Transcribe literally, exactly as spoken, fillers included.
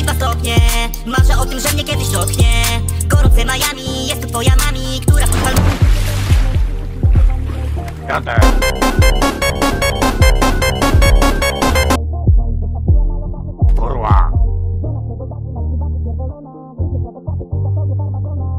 czterdzieści dwa stopnie. Marzę o tym, że mnie kiedyś dotknie. Gorące Miami, jest tu twoja mami, która w